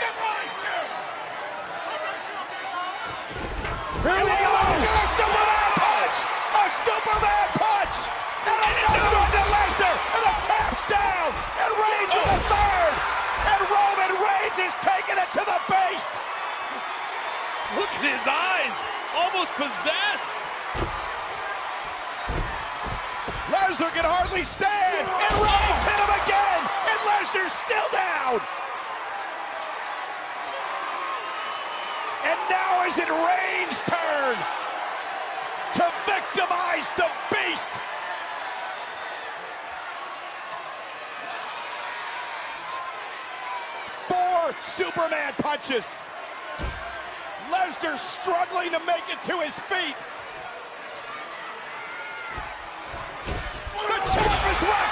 Here we go! A Superman punch! A Superman punch! And another one to Lesnar! And the champ's down! And Reigns with a third! And Roman Reigns is taking it to the base! Look at his eyes! Almost possessed! Lesnar can hardly stand! And Reigns hit him again! And Lesnar's still down! And now is it Reigns' turn to victimize the Beast. Four Superman punches. Lesnar struggling to make it to his feet. The champ is whacked